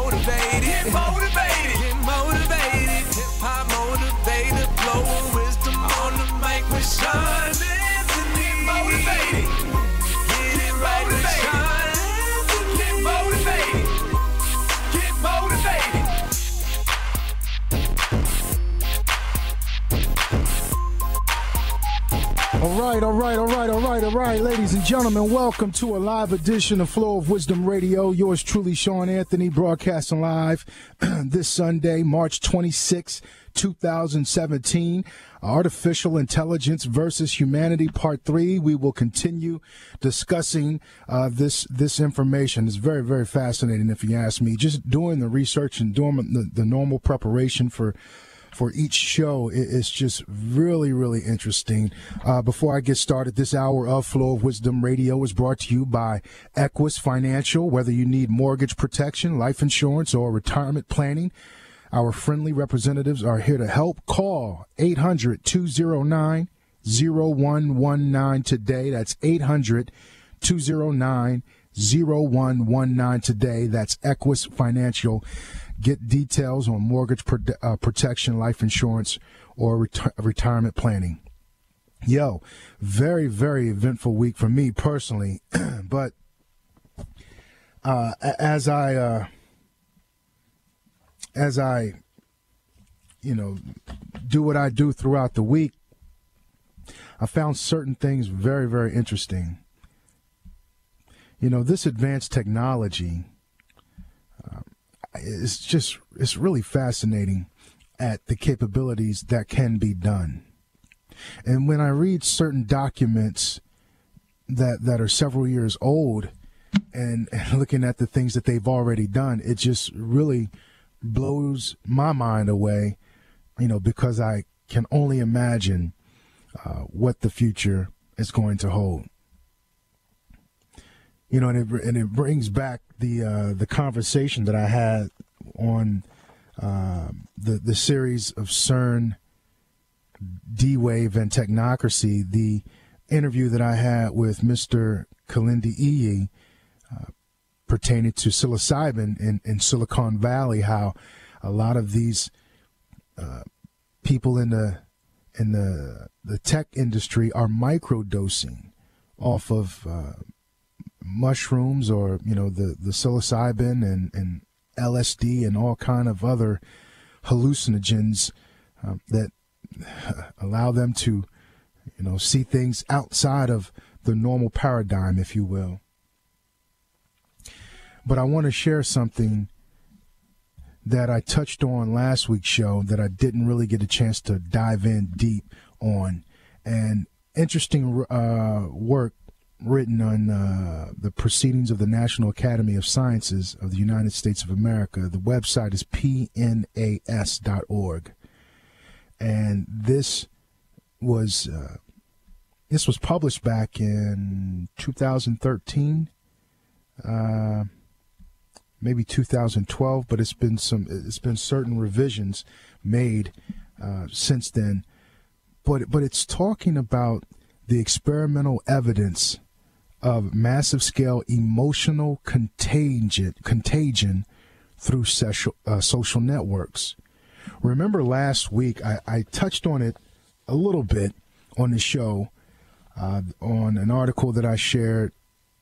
motivated. Get motivated. Get motivated. Hip-hop motivated. Flow of wisdom on the mic with Sean Anthony. Get motivated. Get it right with Sean Anthony. Get motivated. Get motivated. All right, ladies and gentlemen, welcome to a live edition of Flow of Wisdom Radio. Yours truly, Sean Anthony, broadcasting live this Sunday, March 26, 2017. Artificial Intelligence versus Humanity, Part 3. We will continue discussing this information. It's very, very fascinating, if you ask me. Just doing the research and doing the normal preparation for each show is just really, really interesting. Before I get started, this hour of Flow of Wisdom Radio is brought to you by Equus Financial. Whether you need mortgage protection, life insurance, or retirement planning, our friendly representatives are here to help. Call 800-209-0119 today. That's 800-209-0119 today. That's Equus Financial. Get details on mortgage protection, life insurance, or retirement planning. Yo, very, very eventful week for me personally. But as I do what I do throughout the week, I found certain things very, very interesting. This advanced technology, it's really fascinating at the capabilities that can be done. And when I read certain documents that are several years old and looking at the things that they've already done, it just really blows my mind away, because I can only imagine what the future is going to hold. And it brings back the conversation that I had on the series of CERN, D-Wave, and Technocracy, the interview that I had with Mr. Kalindi Iyi pertaining to psilocybin in Silicon Valley, how a lot of these people in the tech industry are microdosing off of mushrooms, or the psilocybin and LSD and all kind of other hallucinogens that allow them to see things outside of the normal paradigm, if you will. But I want to share something that I touched on last week's show that I didn't really get a chance to dive in deep on, and interesting work written on the Proceedings of the National Academy of Sciences of the United States of America. The website is pnas.org. And this was published back in 2013, maybe 2012, but it's been certain revisions made since then. But it's talking about the experimental evidence of massive scale emotional contagion through social networks. Remember last week I touched on it a little bit on the show, on an article that I shared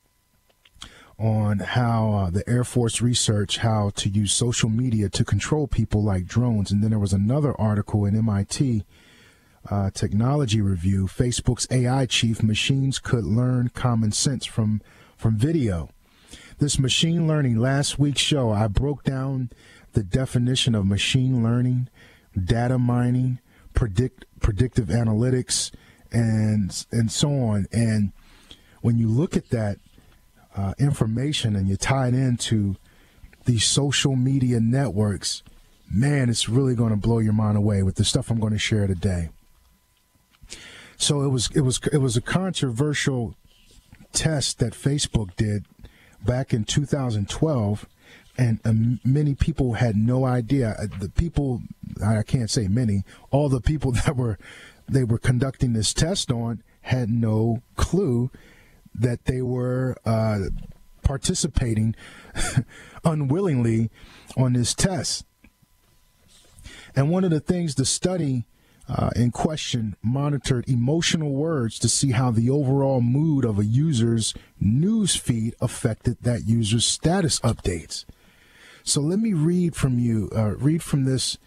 on how the Air Force research how to use social media to control people like drones. And then there was another article in MIT Technology Review, Facebook's AI chief, machines could learn common sense from video. This machine learning, last week's show, I broke down the definition of machine learning, data mining, predictive analytics, and so on. And when you look at that information and you tie it into these social media networks, man, it's really going to blow your mind away with the stuff I'm going to share today. So it was a controversial test that Facebook did back in 2012, and many people had no idea. The people, I can't say many, all the people that they were conducting this test on had no clue that they were participating unwillingly on this test. And one of the things the study in question monitored emotional words to see how the overall mood of a user's news feed affected that user's status updates. So let me read from this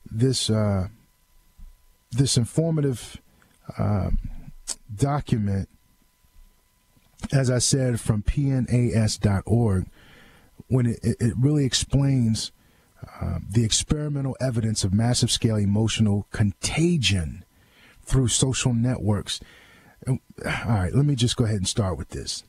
informative document, as I said, from pnas.org, when it really explains the experimental evidence of massive scale emotional contagion through social networks. All right, let me just go ahead and start with this.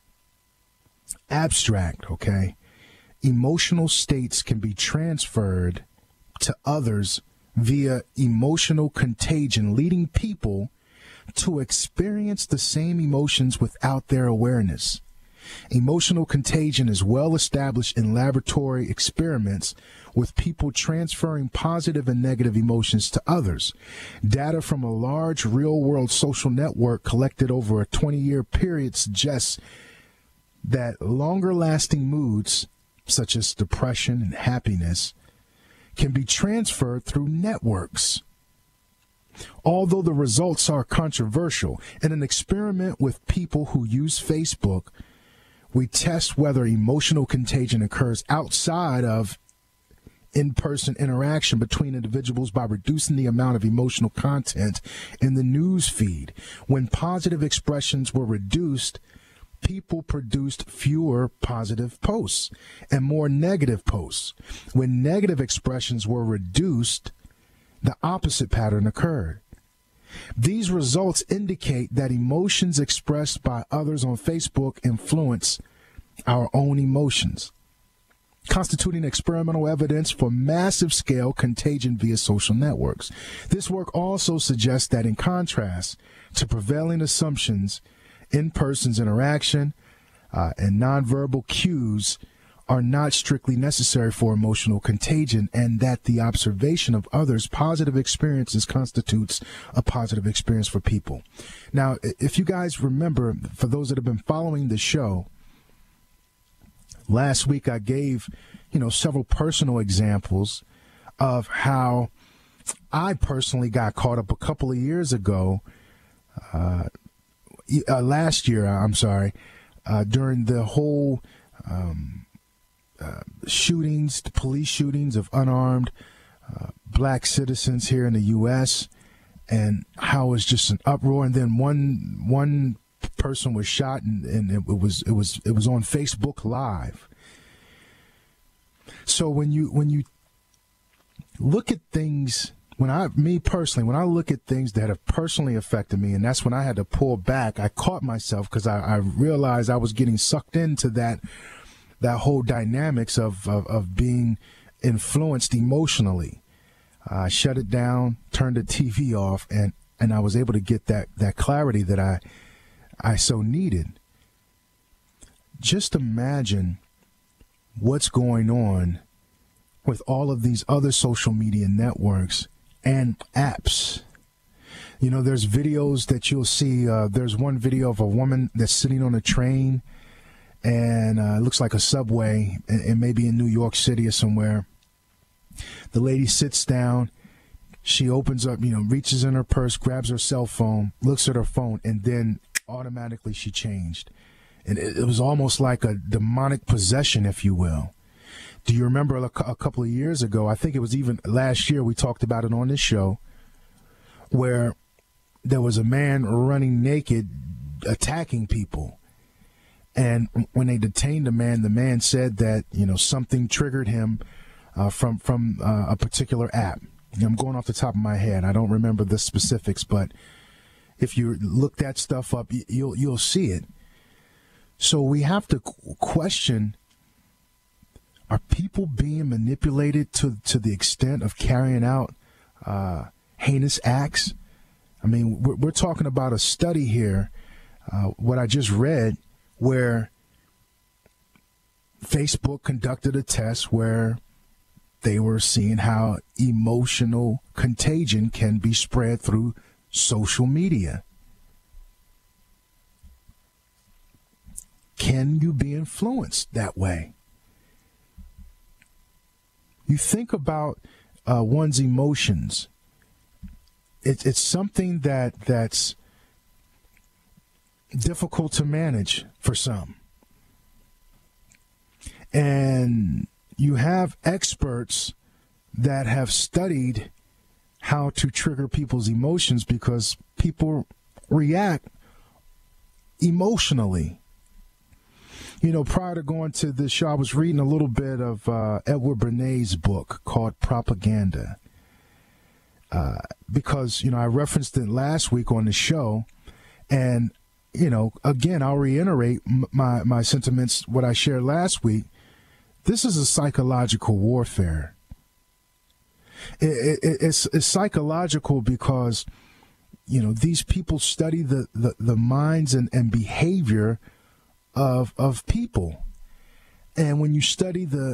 Abstract, okay? Emotional states can be transferred to others via emotional contagion, leading people to experience the same emotions without their awareness. Emotional contagion is well established in laboratory experiments with people transferring positive and negative emotions to others. Data from a large real-world social network collected over a 20-year period suggests that longer-lasting moods, such as depression and happiness, can be transferred through networks. Although the results are controversial, in an experiment with people who use Facebook, we test whether emotional contagion occurs outside of in-person interaction between individuals by reducing the amount of emotional content in the news feed. When positive expressions were reduced, people produced fewer positive posts and more negative posts. When negative expressions were reduced, the opposite pattern occurred. These results indicate that emotions expressed by others on Facebook influence our own emotions, constituting experimental evidence for massive scale contagion via social networks. This work also suggests that, in contrast to prevailing assumptions, in-person's interaction and nonverbal cues are not strictly necessary for emotional contagion, and that the observation of others' positive experiences constitutes a positive experience for people. Now, if you guys remember, for those that have been following the show, last week I gave, several personal examples of how I personally got caught up a couple of years ago, last year, during the whole shootings, the police shootings of unarmed black citizens here in the U.S., and how it was just an uproar. And then one person was shot, and it was on Facebook Live. So when you look at things, when I look at things that have personally affected me, and that's when I had to pull back, I caught myself because I realized I was getting sucked into that whole dynamics of being influenced emotionally. I shut it down, turned the TV off, and I was able to get that clarity that I so needed. Just imagine what's going on with all of these other social media networks and apps. There's videos that you'll see. There's one video of a woman that's sitting on a train, and it looks like a subway, and maybe in New York City or somewhere. The lady sits down, she opens up, reaches in her purse, grabs her cell phone, looks at her phone, and then automatically she changed. And it was almost like a demonic possession, if you will. Do you remember a couple of years ago, I think it was even last year, we talked about it on this show, where there was a man running naked, attacking people. And when they detained the man said that, something triggered him from a particular app. I'm going off the top of my head. I don't remember the specifics, but if you look that stuff up, you'll see it. So we have to question, are people being manipulated to the extent of carrying out heinous acts? I mean, we're talking about a study here, what I just read, where Facebook conducted a test where they were seeing how emotional contagion can be spread through social media. can you be influenced that way? You think about one's emotions. It's something that's difficult to manage for some. And you have experts that have studied how to trigger people's emotions because people react emotionally. You know, prior to going to this show, I was reading a little bit of Edward Bernays' book called Propaganda. Because, I referenced it last week on the show. And, again, I'll reiterate my sentiments, what I shared last week. This is a psychological warfare. It's psychological because, these people study the minds and behavior of people. And when you study the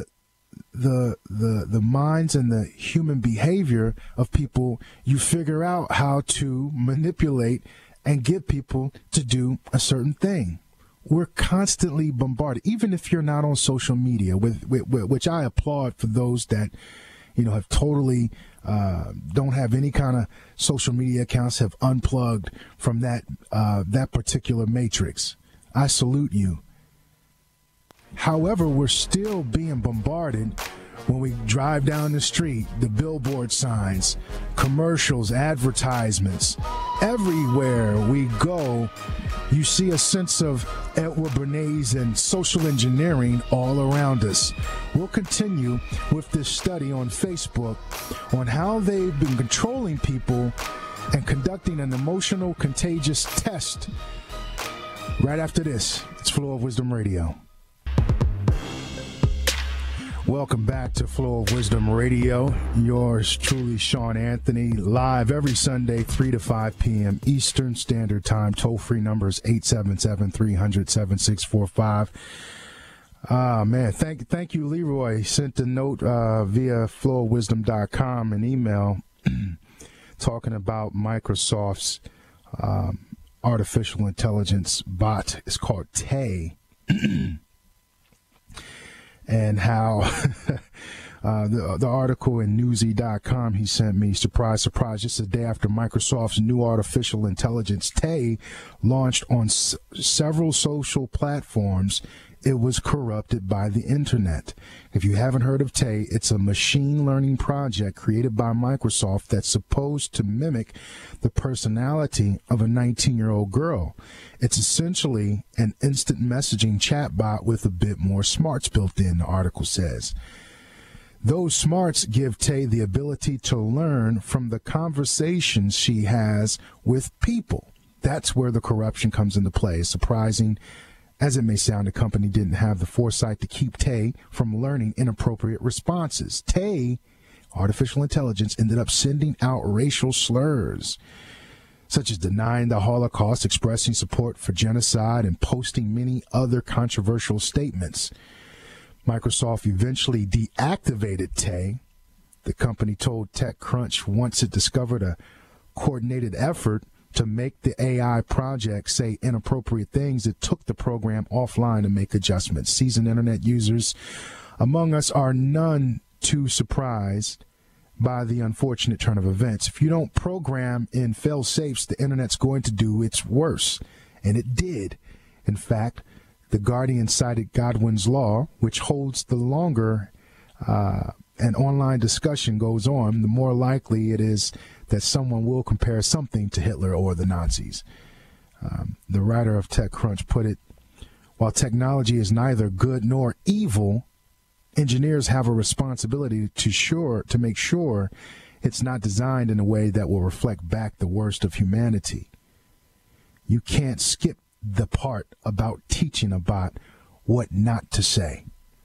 minds and the human behavior of people, you figure out how to manipulate and get people to do a certain thing. We're constantly bombarded, even if you're not on social media, which I applaud for those that, have totally don't have any kind of social media accounts, have unplugged from that particular matrix. I salute you. However, we're still being bombarded when we drive down the street, the billboard signs, commercials, advertisements. Everywhere we go, you see a sense of Edward Bernays and social engineering all around us. We'll continue with this study on Facebook on how they've been controlling people and conducting an emotional contagious test. Right after this, it's Flow of Wisdom Radio. Welcome back to Flow of Wisdom Radio. Yours truly, Sean Anthony, live every Sunday, 3 to 5 p.m. Eastern Standard Time. Toll-free numbers 877-300-7645. Man, thank you, Leroy. Sent a note via flowofwisdom.com, an email talking about Microsoft's artificial intelligence bot. It's called Tay. And how the article in newsy.com he sent me, surprise, surprise, just a day after Microsoft's new artificial intelligence, Tay, launched on several social platforms, it was corrupted by the internet. If you haven't heard of Tay, it's a machine learning project created by Microsoft that's supposed to mimic the personality of a 19-year-old girl. It's essentially an instant messaging chatbot with a bit more smarts built in, the article says. Those smarts give Tay the ability to learn from the conversations she has with people. That's where the corruption comes into play. Surprising as it may sound, the company didn't have the foresight to keep Tay from learning inappropriate responses. Tay, artificial intelligence, ended up sending out racial slurs, such as denying the Holocaust, expressing support for genocide, and posting many other controversial statements. Microsoft eventually deactivated Tay. The company told TechCrunch once it discovered a coordinated effort to make the AI project say inappropriate things, it took the program offline to make adjustments. Seasoned internet users among us are none too surprised by the unfortunate turn of events. If you don't program in fail-safes, the internet's going to do its worst. And it did. In fact, The Guardian cited Godwin's law, which holds the longer an online discussion goes on, the more likely it is that someone will compare something to Hitler or the Nazis. The writer of TechCrunch put it, while technology is neither good nor evil, engineers have a responsibility to make sure it's not designed in a way that will reflect back the worst of humanity. You can't skip the part about teaching a bot what not to say.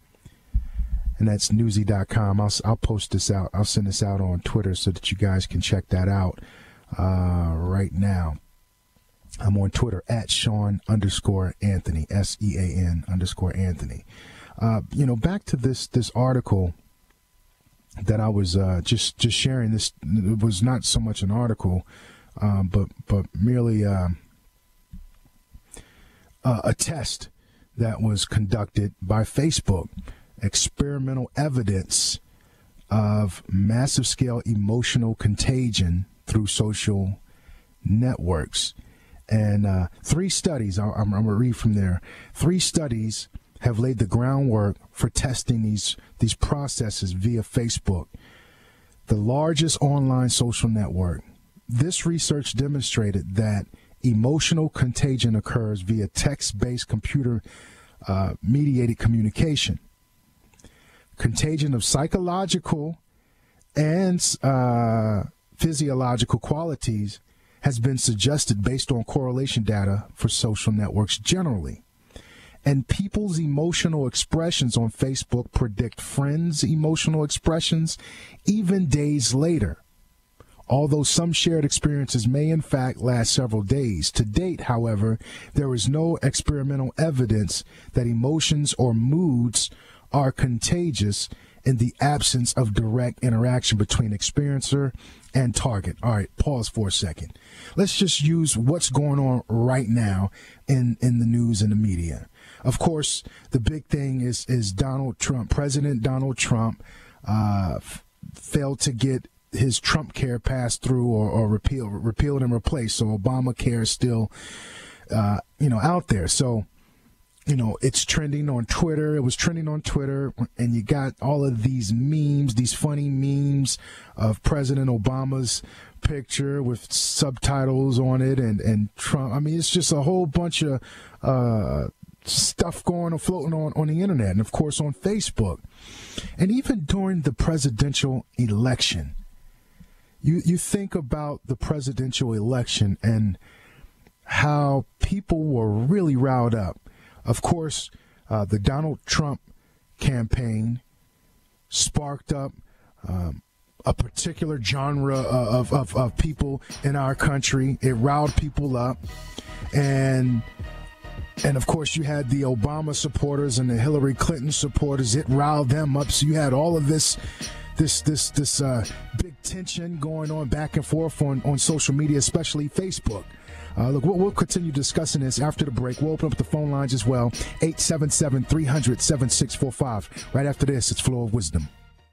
And that's newsy.com. I'll post this out. I'll send this out on Twitter so that you guys can check that out right now. I'm on Twitter at Sean_Anthony, SEAN_Anthony. Back to this article that I was just sharing. This it was not so much an article, but merely a test that was conducted by Facebook. Experimental evidence of massive scale emotional contagion through social networks. And 3 studies, I'm going to read from there. 3 studies have laid the groundwork for testing these processes via Facebook, the largest online social network. This research demonstrated that emotional contagion occurs via text-based computer mediated communication. Contagion of psychological and physiological qualities has been suggested based on correlation data for social networks generally. And people's emotional expressions on Facebook predict friends' emotional expressions even days later. Although some shared experiences may in fact last several days. To date, however, there is no experimental evidence that emotions or moods are contagious in the absence of direct interaction between experiencer and target. All right, pause for a second. Let's just use what's going on right now in the news and the media. Of course, the big thing is Donald Trump. President Donald Trump failed to get his Trump care passed through or repealed and replaced. So Obamacare is still, out there. So, it's trending on Twitter. It was trending on Twitter, and you got all of these memes, these funny memes of President Obama's picture with subtitles on it and Trump. I mean, it's just a whole bunch of stuff floating on the internet and, of course, on Facebook. And even during the presidential election, you think about the presidential election and how people were really riled up. Of course, the Donald Trump campaign sparked up a particular genre of people in our country. It riled people up. And of course, you had the Obama supporters and the Hillary Clinton supporters. It riled them up. So you had all of this big tension going on back and forth on social media, especially Facebook. Look, we'll continue discussing this after the break. We'll open up the phone lines as well. 877-300-7645. Right after this, it's Flow of Wisdom.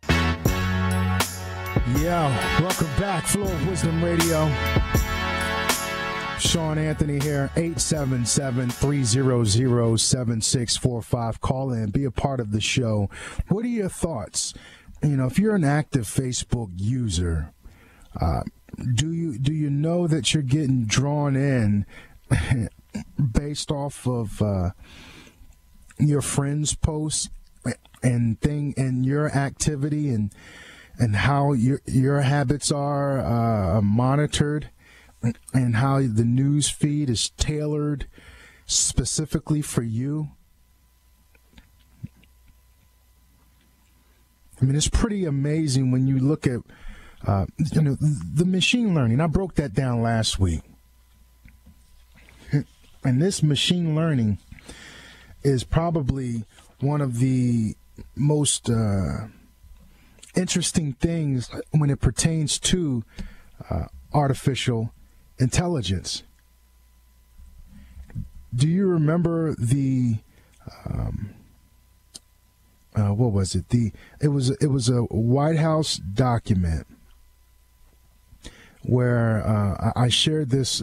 Yeah, welcome back. Flow of Wisdom Radio. Sean Anthony here, 877-300-7645. Call in, be a part of the show. What are your thoughts? If you're an active Facebook user, do you know that you're getting drawn in based off of your friends' posts and your activity and how your habits are monitored, and how the news feed is tailored specifically for you? I mean, it's pretty amazing when you look at, the machine learning. I broke that down last week. And this machine learning is probably one of the most interesting things when it pertains to artificial intelligence. Do you remember the what was it? It was a White House document where I shared this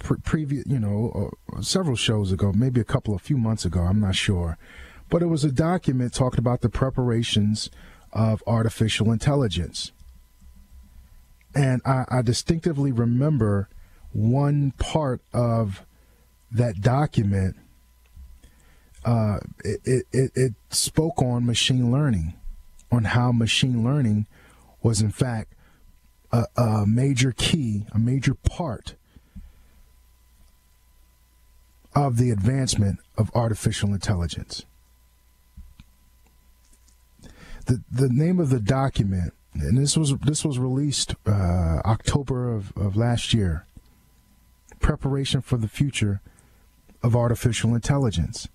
several shows ago, maybe a few months ago, I'm not sure. But it was a document talking about the preparations of artificial intelligence. And I distinctively remember one part of that document. It spoke on machine learning, on how machine learning was in fact a major key, a major part of the advancement of artificial intelligence. The name of the document, and this was released October of last year, Preparation for the Future of Artificial Intelligence.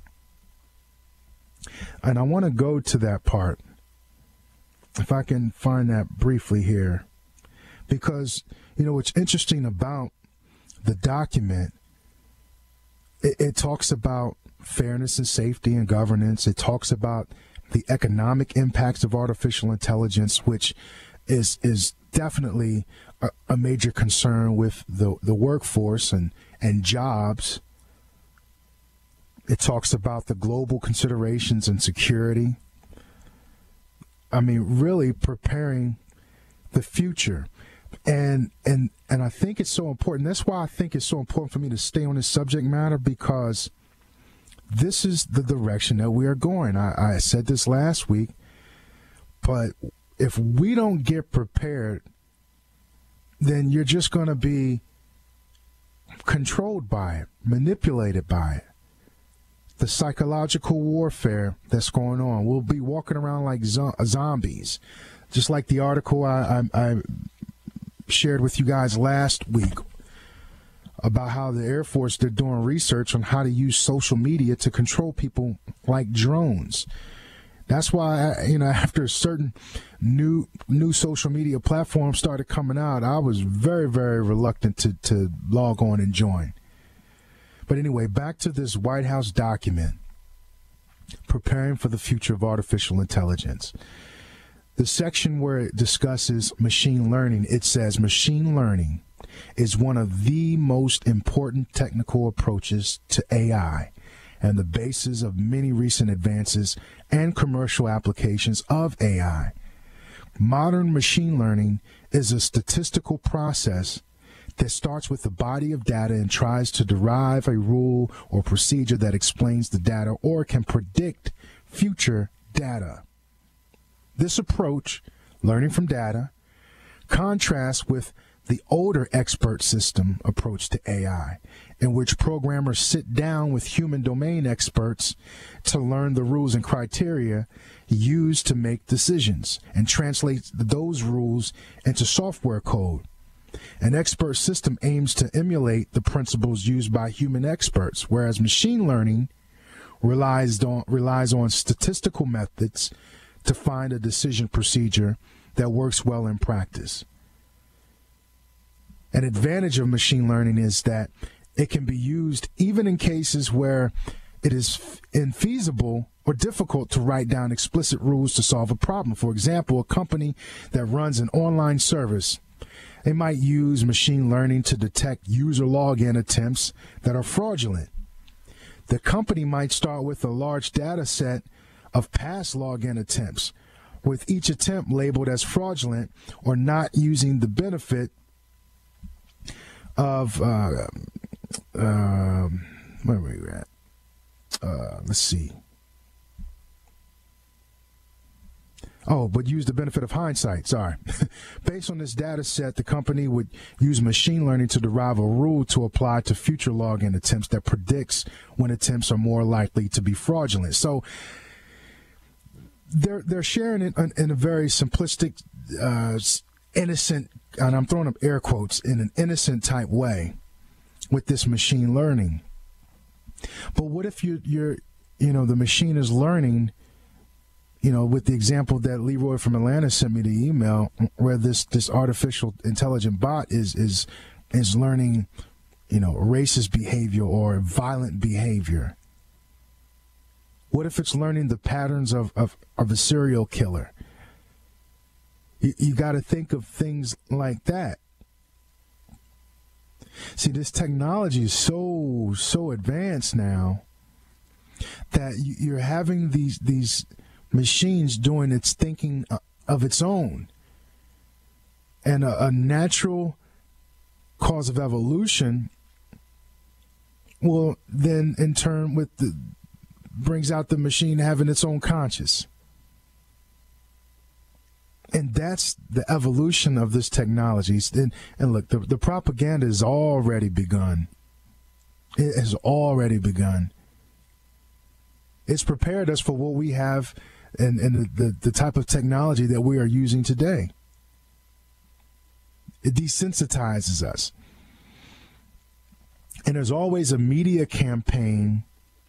And I want to go to that part, if I can find that briefly here, because, what's interesting about the document, it talks about fairness and safety and governance. It talks about the economic impacts of artificial intelligence, which is definitely a major concern with the workforce and jobs. It talks about the global considerations and security. I mean, really preparing the future. And I think it's so important. That's why I think it's so important for me to stay on this subject matter, because this is the direction that we are going. I said this last week, but if we don't get prepared, then you're just going to be controlled by it, manipulated by it. The psychological warfare that's going on. We'll be walking around like zombies, just like the article I shared with you guys last week about how the Air Force, they're doing research on how to use social media to control people like drones. That's why, after certain new social media platforms started coming out, I was very, very reluctant to log on and join. But anyway, back to this White House document, Preparing for the Future of Artificial Intelligence. The section where it discusses machine learning, it says machine learning is one of the most important technical approaches to AI and the basis of many recent advances and commercial applications of AI. Modern machine learning is a statistical process that starts with a body of data and tries to derive a rule or procedure that explains the data or can predict future data. This approach, learning from data, contrasts with the older expert system approach to AI, in which programmers sit down with human domain experts to learn the rules and criteria used to make decisions and translate those rules into software code. An expert system aims to emulate the principles used by human experts, whereas machine learning relies on statistical methods to find a decision procedure that works well in practice. An advantage of machine learning is that it can be used even in cases where it is infeasible or difficult to write down explicit rules to solve a problem. For example, a company that runs an online service, they might use machine learning to detect user login attempts that are fraudulent. The company might start with a large data set of past login attempts, with each attempt labeled as fraudulent or not using the benefit of where were we at? Let's see. But use the benefit of hindsight. Sorry. Based on this data set, the company would use machine learning to derive a rule to apply to future login attempts that predicts when attempts are more likely to be fraudulent. So they're sharing it in a very simplistic, innocent, and I'm throwing up air quotes, in an innocent type way with this machine learning. But what if you're the machine is learning, with the example that Leroy from Atlanta sent me the email, where this artificial intelligent bot is learning, racist behavior or violent behavior. What if it's learning the patterns of a serial killer? You got to think of things like that. See, this technology is so advanced now that you're having these machines doing its thinking of its own. And a natural cause of evolution will then, in turn, brings out the machine having its own conscience. And that's the evolution of this technology. And look, the propaganda has already begun. It has already begun. It's prepared us for what we have and the type of technology that we are using today. It desensitizes us. And there's always a media campaign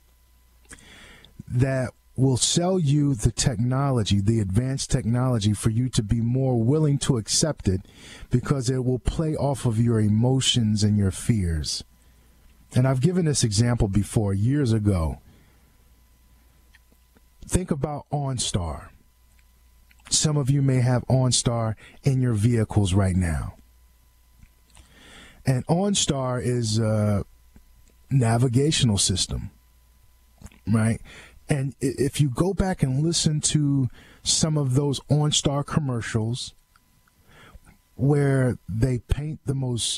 that will sell you the technology, the advanced technology, for you to be more willing to accept it, because it will play off of your emotions and your fears. And I've given this example before, years ago. think about OnStar. Some of you may have OnStar in your vehicles right now. And OnStar is a navigational system, right? And if you go back and listen to some of those OnStar commercials where they paint the most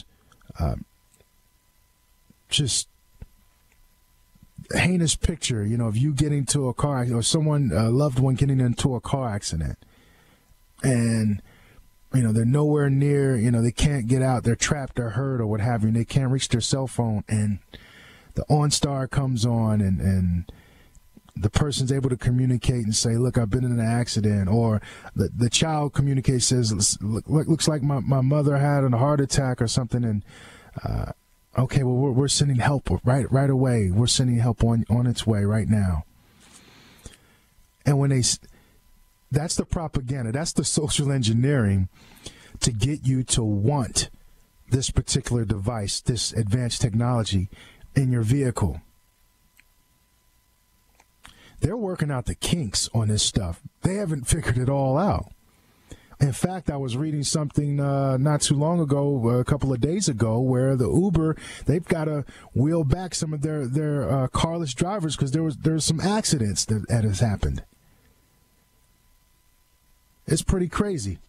just heinous picture, of you getting into a car accident or someone, a loved one getting into a car accident, and they're nowhere near, they can't get out, they're trapped, they're hurt, or what have you, and they can't reach their cell phone, and the OnStar comes on, and the person's able to communicate and say, look, I've been in an accident, or the child communicates, says, looks like my mother had a heart attack or something, and okay, well, we're sending help right away. We're sending help on its way right now. And when that's the propaganda, that's the social engineering to get you to want this particular device, this advanced technology in your vehicle. They're working out the kinks on this stuff. They haven't figured it all out. In fact, I was reading something not too long ago, a couple of days ago, where the Uber, they've got to wheel back some of their carless drivers because there's some accidents that has happened. It's pretty crazy.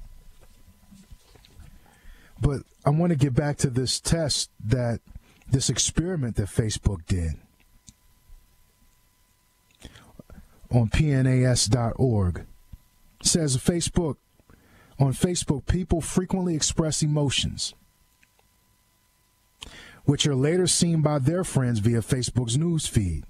But I want to get back to this experiment that Facebook did on pnas.org. It says on Facebook, people frequently express emotions, which are later seen by their friends via Facebook's news feed.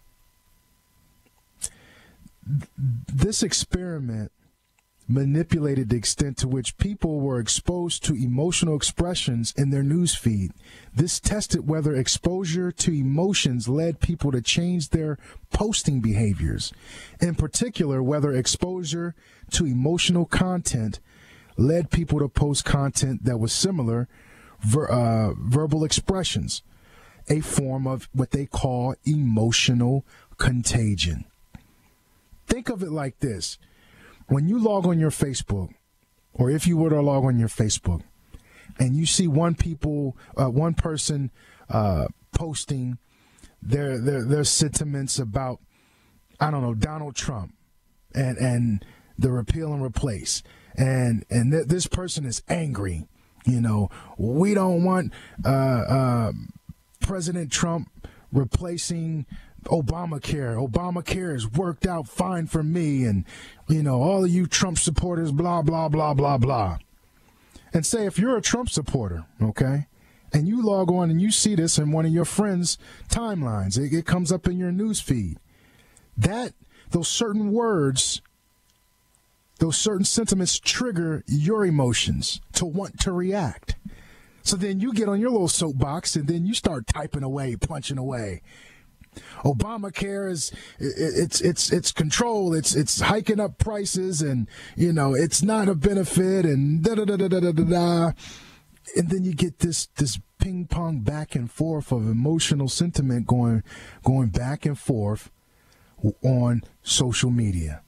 This experiment manipulated the extent to which people were exposed to emotional expressions in their news feed. This tested whether exposure to emotions led people to change their posting behaviors. In particular, whether exposure to emotional content led people to post content that was similar verbal expressions, a form of what they call emotional contagion. Think of it like this. When you log on your Facebook, or if you were to log on your Facebook, and you see one person posting their sentiments about, I don't know, Donald Trump and the repeal and replace, and this person is angry, we don't want President Trump replacing Obamacare. Obamacare has worked out fine for me, and all of you Trump supporters, blah blah blah blah blah. And say if you're a Trump supporter, okay, and you log on and you see this in one of your friends' timelines, it comes up in your news feed. Those certain words, those certain sentiments trigger your emotions to want to react. So then you get on your little soapbox and then you start typing away, punching away. Obamacare it's control, it's hiking up prices, and it's not a benefit, and da da da da da da da. And then you get this ping pong back and forth of emotional sentiment going back and forth on social media.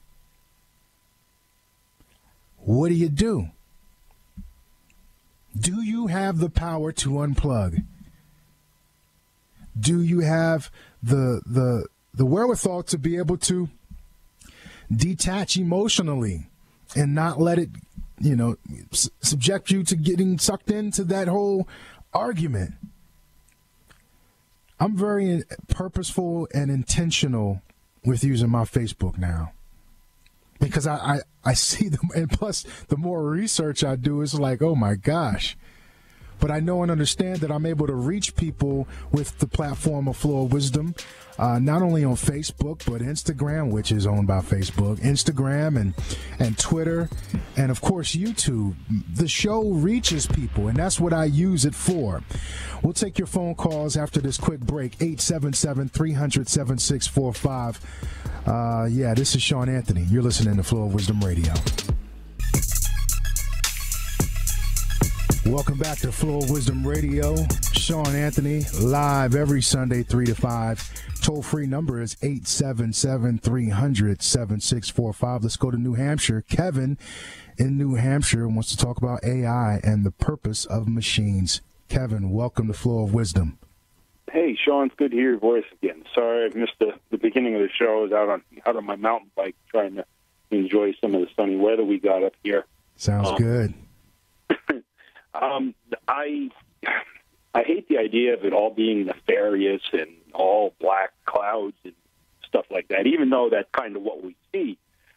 What do? Do you have the power to unplug? Do you have the wherewithal to be able to detach emotionally and not let it, subject you to getting sucked into that whole argument? I'm very purposeful and intentional with using my Facebook now, because I see them, and plus the more research I do, it's like, oh my gosh. But I know and understand that I'm able to reach people with the platform of Flow of Wisdom, not only on Facebook, but Instagram, which is owned by Facebook, Instagram and Twitter, and of course YouTube. The show reaches people, and that's what I use it for. We'll take your phone calls after this quick break, 877-300-7645. This is Sean Anthony. You're listening to Flow of Wisdom Radio. Welcome back to Flow of Wisdom Radio. Sean Anthony, live every Sunday, 3 to 5. Toll-free number is 877-300-7645. Let's go to New Hampshire. Kevin in New Hampshire wants to talk about AI and the purpose of machines. Kevin, welcome to Flow of Wisdom. Hey, Sean, it's good to hear your voice again. Sorry I missed the beginning of the show. I was out on my mountain bike trying to enjoy some of the sunny weather we got up here. Sounds good. I hate the idea of it all being nefarious and all black clouds and stuff like that, even though that's kind of what we see.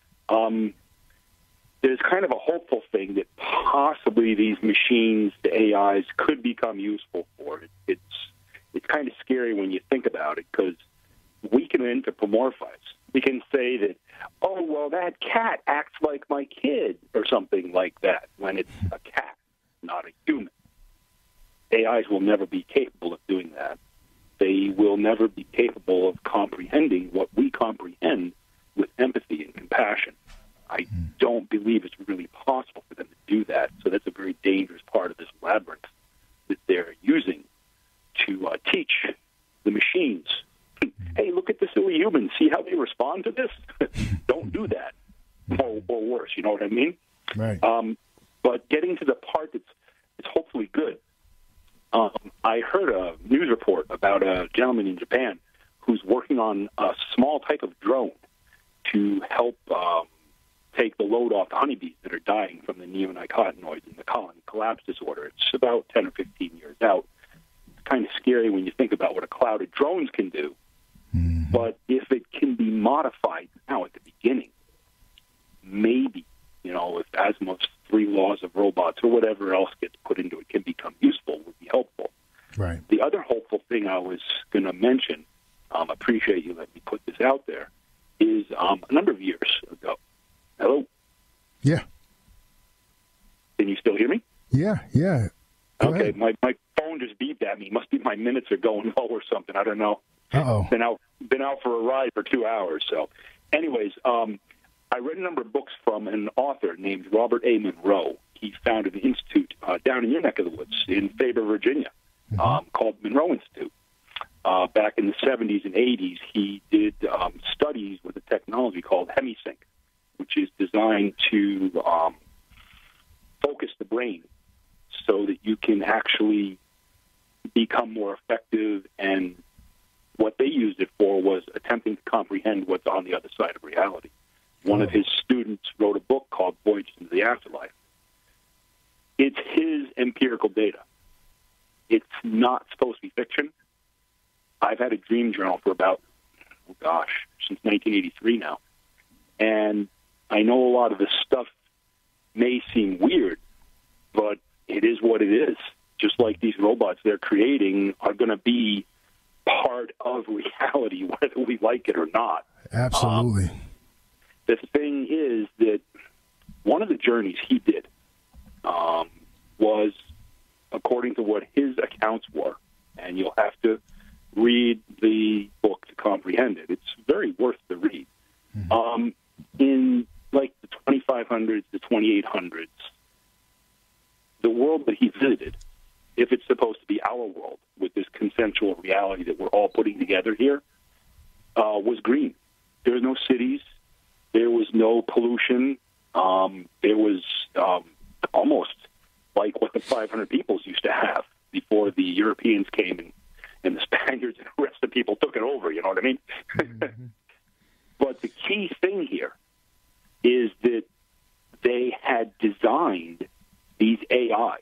There's kind of a hopeful thing that possibly these machines, the AIs, could become useful for it. It's kind of scary when you think about it, because we can anthropomorphize. We can say that, oh, well, that cat acts like my kid, or something like that, when it's a cat, not a human. AIs will never be capable of doing that. They will never be capable of comprehending what we comprehend with empathy and compassion. I don't believe it's really possible for them to do that. So that's a very dangerous part of this labyrinth that they're using to teach the machines. Hey, look at the silly humans. See how they respond to this? Don't do that. Or worse, you know what I mean? Right. But getting to the part that's hopefully good, I heard a news report about a gentleman in Japan who's working on a small type of drone to help take the load off the honeybees that are dying from the neonicotinoids and the colony collapse disorder. It's about 10 or 15 years out. It's kind of scary when you think about what a cloud of drones can do. Mm-hmm. But if it can be modified now at the beginning, maybe, if Asimov's 3 laws of robots or whatever else gets put into it can become useful, would be helpful. Right. The other hopeful thing I was going to mention, appreciate you letting me put this out there, is a number of years ago. Hello? Yeah. Can you still hear me? Yeah. Go okay, ahead. my phone just beeped at me. Must be my minutes are going low or something. I don't know. Uh-oh. Been out for a ride for 2 hours. So, anyways, I read a number of books from an author named Robert A. Monroe. He founded an institute down in your neck of the woods in Faber, Virginia, called Monroe Institute. Back in the 70s and 80s, he did studies with a technology called HemiSync, which is designed to focus the brain so that you can actually become more effective. And what they used it for was attempting to comprehend what's on the other side of reality. One of his students wrote a book called Voyage into the Afterlife. It's his empirical data. It's not supposed to be fiction. I've had a dream journal for about, since 1983 now. And I know a lot of this stuff may seem weird, but it is what it is. Just like these robots they're creating are going to be part of reality, whether we like it or not. Absolutely. The thing is that one of the journeys he did was, according to what his accounts were, and you'll have to read the book to comprehend it. It's very worth the read. Mm-hmm. In like the 2500s, the 2800s, the world that he visited, if it's supposed to be our world with this consensual reality that we're all putting together here, was green. There was no cities. There was no pollution. There was almost like what the 500 peoples used to have before the Europeans came and the Spaniards and the rest of the people took it over, you know what I mean? Mm-hmm. But the key thing here is that they had designed these AIs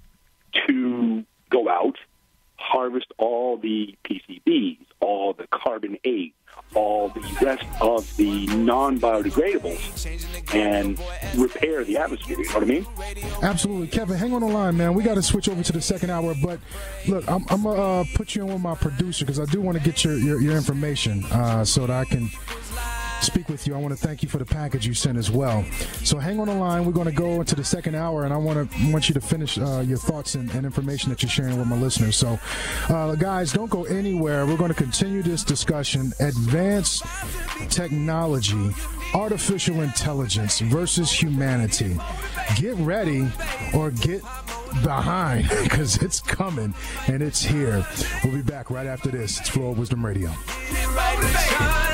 to go out, harvest all the PCBs, all the carbon-8, all the rest of the non-biodegradables, and repair the atmosphere. You know what I mean? Absolutely. Kevin, hang on the line, man. We got to switch over to the second hour, but look, I'm going to put you in with my producer because I do want to get your information so that I can speak with you. I want to thank you for the package you sent as well. So hang on the line. We're going to go into the second hour, and I want you to finish your thoughts and information that you're sharing with my listeners. So, guys, don't go anywhere. We're going to continue this discussion. Advanced technology, artificial intelligence versus humanity. Get ready or get behind because it's coming and it's here. We'll be back right after this. It's Flow of Wisdom Radio. Motivated.